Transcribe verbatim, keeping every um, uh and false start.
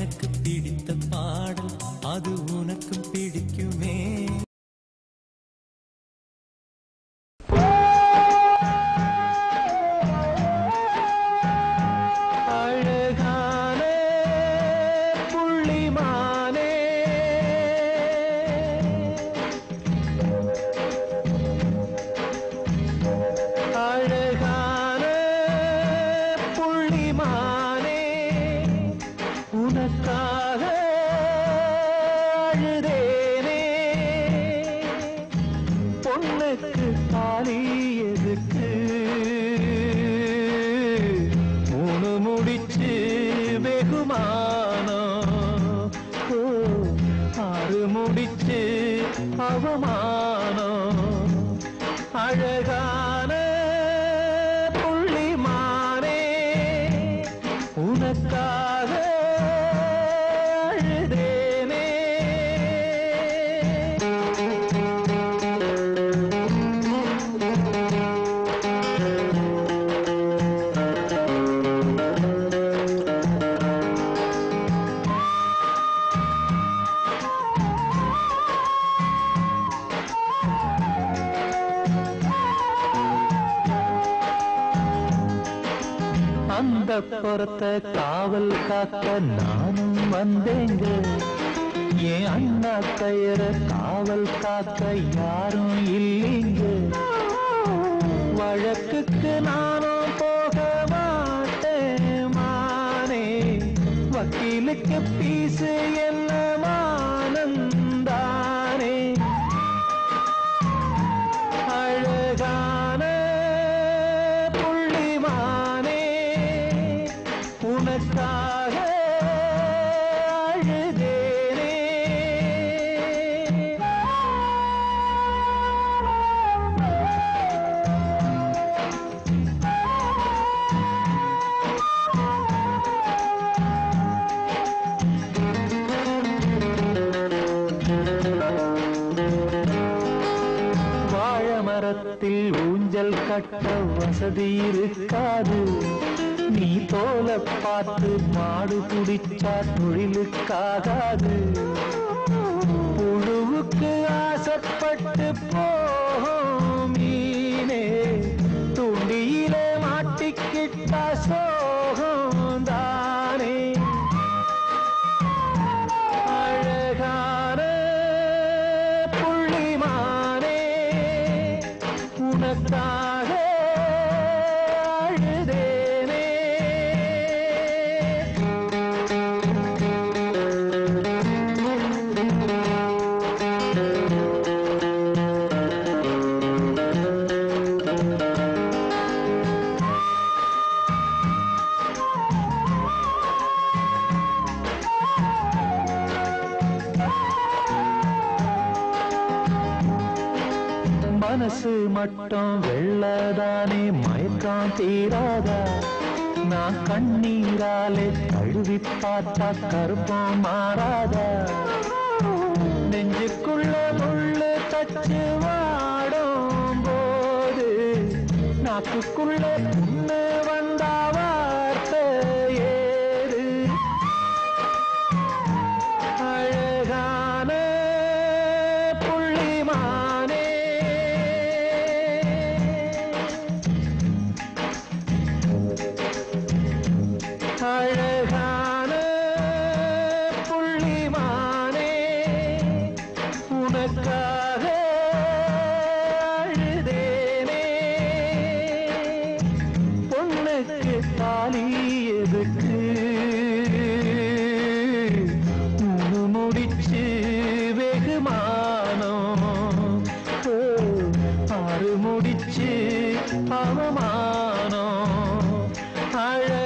எனக்கு பிடித்த பாடல் அது உனக்கும் பிடிக்குமே. புறத்த காவல் காக்க நானும் வந்தேங்க. என் அண்ணா பெயர காவல் காக்க யாரும் இல்லைங்க. வழக்குக்கு நானும் போக மாட்டேன் மானே. வக்கீலுக்கு பீசு என்ன மானந்தானே. அழகான உனக்காக அழுதேனே. வாழை மரத்தில் ஊஞ்சல் கட்ட வசதி இருக்காது. நீ தோல பார்த்து மாடு குடிச்சா தொழிலுக்காகாது. புழுவுக்கு ஆசைப்பட்டு போகும் மீனே துண்டியிலே மாட்டிக்கிட்டா சோகம் தானே. அழகான புள்ளிமானே உனக்காக மனசு மட்டும் வெள்ளதானே மயக்கம் தீராதா. நான் கண்ணீராலே கழுவி பார்த்தா கருப்பம் மாறாதா. நெஞ்சுக்குள்ள முள்ளு தச்சு வாடும் போது நாக்குக்குள்ள புண்ணு வந்தா வார்த்தை ஏறு. அழகான புள்ளிமானே அழகான புள்ளிமானே உனக்காக அழுதேனே. பொண்ணுக்கு தாலி எதுக்கு மூணு முடிச்சு வெகுமானம். ஆறு முடிச்சு அவமானம். அழ